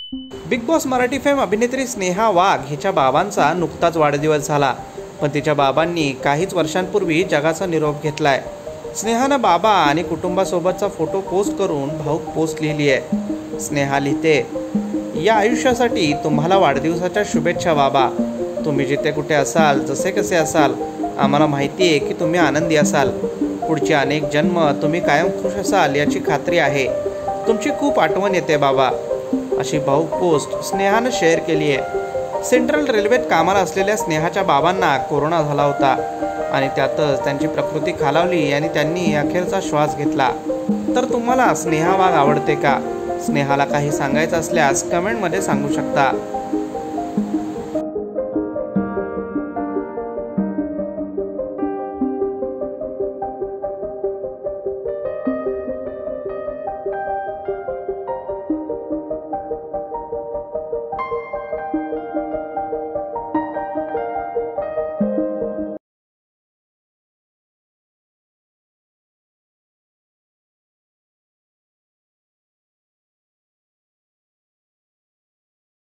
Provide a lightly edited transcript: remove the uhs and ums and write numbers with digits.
Big boss Marathi fame अभिनेत्री स्नेहा वाघ हिच्या बाबांचा नुकताच वाढदिवस झाला, पण तिच्या बाबांनी काहीच वर्षांपूर्वी जगाचा निरोप घेतलाय। स्नेहानं बाबा आणि कुटुंबासोबतचा फोटो पोस्ट करून भावूक पोस्ट लिहिली आहे। स्नेहा लिहिते, या आयुष्यासाठी तुम्हाला वाढदिवसाच्या शुभेच्छा बाबा। तुम्ही जिथे कुठे असाल, जसे कसे असाल, आम्हाला माहिती आहे की तुम्ही आनंदी असाल। पुढचे अनेक जन्म तुम्ही कायम खुश असाल याची खात्री आहे। तुमची खूप आठवण येते बाबा, अशी भावूक पोस्ट स्नेहानं शेअर केली आहे। सेंट्रल रेल्वेत कामाला असलेल्या स्नेहाच्या बाबांना कोरोना झाला होता आणि त्यातच त्यांची प्रकृती खालावली आणि त्यांनी अखेरचा श्वास घेतला। तर तुम्हाला स्नेहा वाघ आवडते का? स्नेहाला काही सांगायचं असल्यास कमेंटमध्ये सांगू शकता।